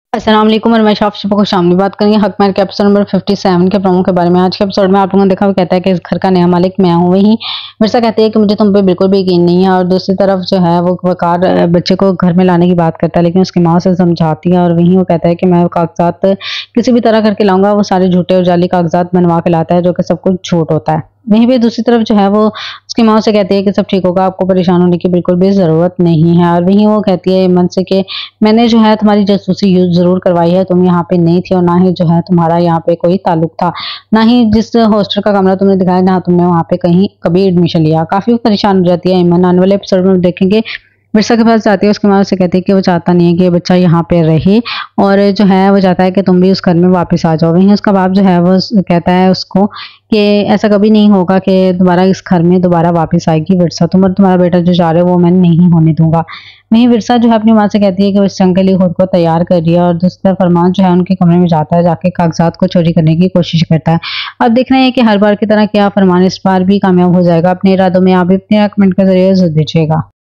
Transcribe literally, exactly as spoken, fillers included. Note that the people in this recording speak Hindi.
अस्सलाम वालेकुम और मैं शाफ़ को शामली बात करेंगे हकमैर के एपिसोड नंबर सत्तावन के प्रोमो के बारे में। आज के एपिसोड में आप लोगों ने देखा, वो कहता है कि इस घर का नया मालिक मैं हूँ। वहीं मिर्ज़ा कहती है कि मुझे तुम पे बिल्कुल भी यकीन नहीं है, और दूसरी तरफ जो है वो वकार बच्चे को घर में लाने की बात करता है, लेकिन उसकी माँ उसे समझाती है। और वहीं वो कहता है कि मैं कागज़ात किसी भी तरह करके लाऊँगा। वो सारे झूठे और जाली कागज़ात बनवा के लाता है, जो कि सब कुछ झूठ होता है। वहीं पे दूसरी तरफ जो है वो उसकी माँ से कहती है कि सब ठीक होगा, आपको परेशान होने की बिल्कुल भी ज़रूरत नहीं है। और वहीं वो कहती है मन से कि मैंने जो है तुम्हारी जासूसी यूज़ ज़रूर करवाई है, तुम यहाँ पे नहीं थी और ना ही जो है तुम्हारा यहाँ पे कोई ताल्लुक था, ना ही जिस हॉस्टल का कमरा तुमने दिखाया, ना तुमने वहाँ पे कहीं कभी एडमिशन लिया। काफ़ी परेशान हो जाती है ईमन। आने वाले एपिसोड में देखेंगे मिर्ज़ा के पास जाती है, उसके बाद उसे कहती है कि वो चाहता नहीं है कि ये बच्चा यहाँ पे रहे, और जो है वो चाहता है कि तुम भी उस घर में वापस आ जाओ। वहीं उसका बाप जो है वो कहता है उसको कि ऐसा कभी नहीं होगा कि दोबारा इस घर में दोबारा वापस आएगी विरसा, तुम और तुम्हारा बेटा जो जा रहे हो वो मैं नहीं होने दूंगा। वहीं विरसा जो है अपनी माँ से कहती है कि वो इस जंग के लिए खुद को तैयार कर रही है, और दूसरी तरफ अरमान जो है उनके कमरे में जाता है, जाके कागजात को चोरी करने की कोशिश करता है। अब देखना है कि हर बार की तरह क्या फरमान इस बार भी कामयाब हो जाएगा अपने इरादों में। आप भी अपने कमेंट के जरिए जरूर दीजिएगा।